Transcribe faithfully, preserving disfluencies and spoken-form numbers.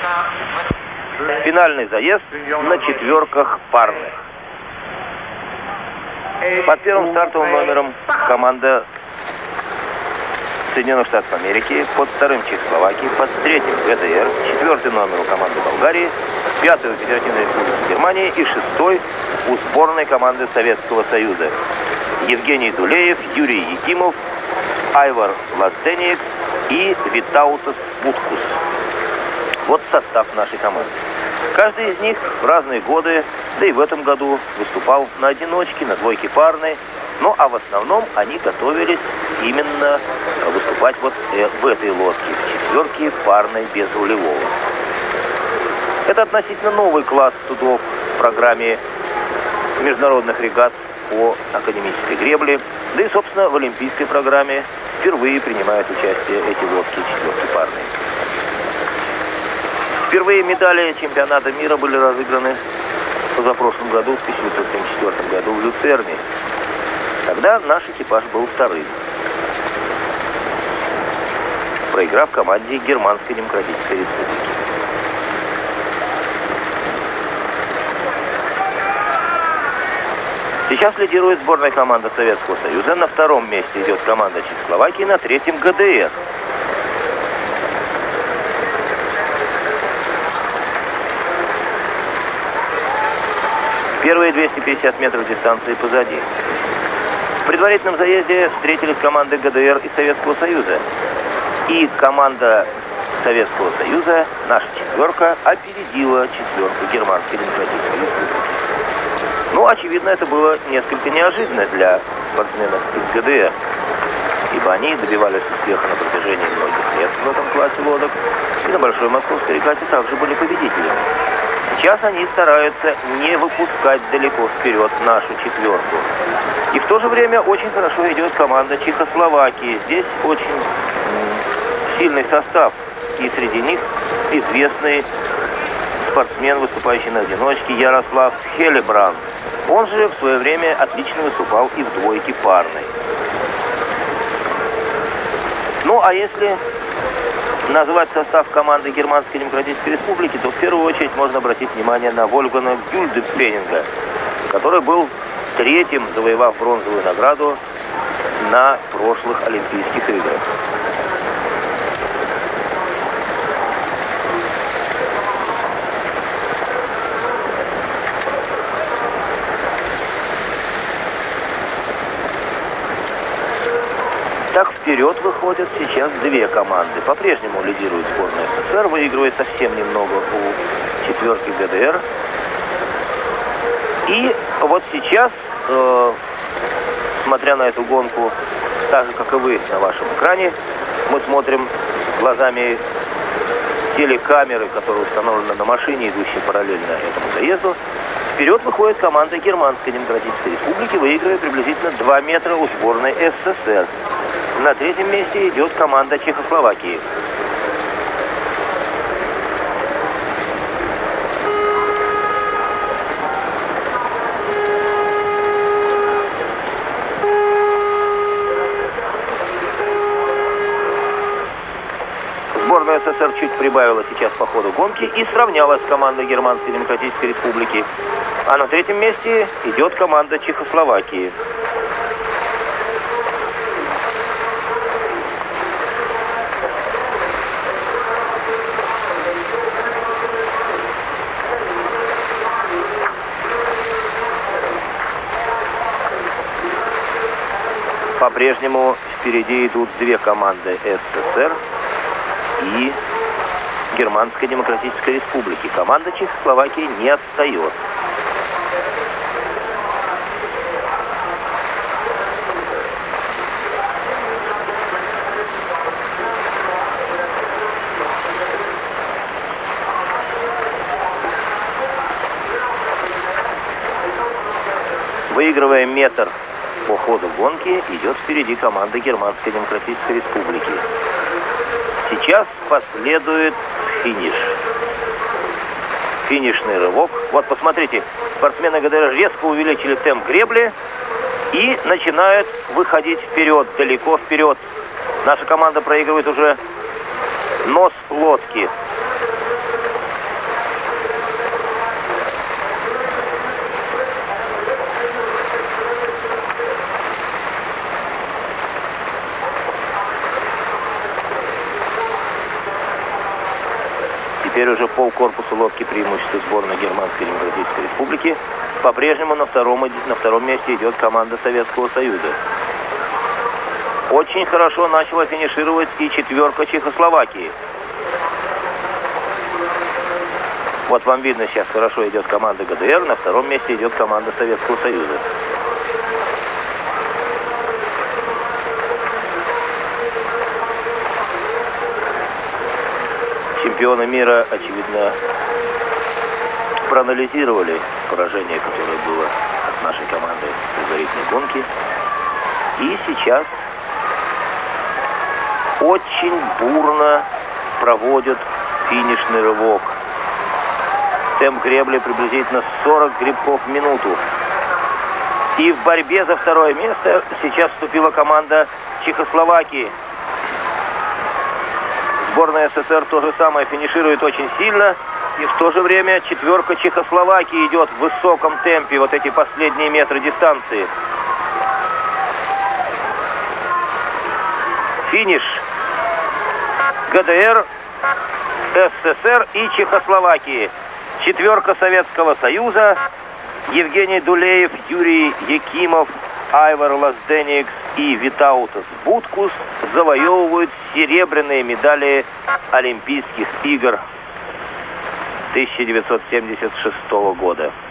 Финальный заезд на четверках парных. Под первым стартовым номером команда Соединенных Штатов Америки, под вторым Чехословакии, под третьим ГДР, четвертый номер у команды Болгарии, пятый у Федеративной Республики Германии и шестой у сборной команды Советского Союза. Евгений Дулеев, Юрий Якимов, Айвар Лаценик и Витаутас Буткус. Вот состав нашей команды. Каждый из них в разные годы, да и в этом году, выступал на одиночке, на двойке парной. Ну, а в основном они готовились именно выступать вот в этой лодке, в четверке парной без рулевого. Это относительно новый класс судов в программе международных регат по академической гребле, да и, собственно, в олимпийской программе впервые принимают участие эти лодки четверки парные. Впервые медали чемпионата мира были разыграны в позапрошлом году, в тысяча девятьсот семьдесят четвёртом году в Люцерне. Тогда наш экипаж был вторым, проиграв команде Германской Демократической Республики. Сейчас лидирует сборная команда Советского Союза. На втором месте идет команда Чехословакии, на третьем ГДР. Первые двести пятьдесят метров дистанции позади. В предварительном заезде встретились команды ГДР и Советского Союза. И команда Советского Союза, наша четверка, опередила четверку Германской Демократической Республики. Ну, очевидно, это было несколько неожиданно для спортсменов из ГДР, ибо они добивались успеха на протяжении многих лет в этом классе лодок, и на Большой Московской регате также были победителями. Сейчас они стараются не выпускать далеко вперед нашу четверку. И в то же время очень хорошо идет команда Чехословакии. Здесь очень сильный состав. И среди них известный спортсмен, выступающий на одиночке, Ярослав Хелебранд. Он же в свое время отлично выступал и в двойке парной. Ну, а если назвать состав команды Германской Демократической Республики, то в первую очередь можно обратить внимание на Вольфганга Гюльдепфенинга, который был третьим, завоевав бронзовую награду на прошлых Олимпийских играх. Так вперед выходят сейчас две команды. По-прежнему лидирует сборная СССР, выигрывает совсем немного у четверки ГДР. И вот сейчас, э, смотря на эту гонку, так же, как и вы на вашем экране, мы смотрим глазами телекамеры, которая установлена на машине, идущей параллельно этому заезду. Вперед выходит команда Германской Демократической Республики, выигрывая приблизительно два метра у сборной СССР. На третьем месте идет команда Чехословакии. Сборная СССР чуть прибавила сейчас по ходу гонки и сравнялась с командой Германской Демократической Республики. А на третьем месте идет команда Чехословакии. По-прежнему впереди идут две команды СССР и Германской Демократической Республики. Команда Чехословакии не отстает. Выигрывая метр по ходу гонки, идет впереди команда Германской Демократической Республики. Сейчас последует финиш. Финишный рывок. Вот, посмотрите, спортсмены ГДР резко увеличили темп гребли и начинают выходить вперед, далеко вперед. Наша команда проигрывает уже нос лодки. теперь уже полкорпуса лодки преимущества сборной Германской Демократической Республики. По-прежнему на втором, на втором месте идет команда Советского Союза. Очень хорошо начала финишировать и четверка Чехословакии. Вот вам видно, сейчас хорошо идет команда ГДР, на втором месте идет команда Советского Союза. Чемпионы мира, очевидно, проанализировали поражение, которое было от нашей команды в предварительной гонке. И сейчас очень бурно проводят финишный рывок. Темп гребли приблизительно сорок гребков в минуту. И в борьбе за второе место сейчас вступила команда Чехословакии. Сборная СССР то же самое финиширует очень сильно. И в то же время четверка Чехословакии идет в высоком темпе, вот эти последние метры дистанции. Финиш. ГДР, СССР и Чехословакии. Четверка Советского Союза. Евгений Дулеев, Юрий Якимов, Айвар Лазденикс и Витаутас Буткус завоевывают серебряные медали Олимпийских игр тысяча девятьсот семьдесят шестого года.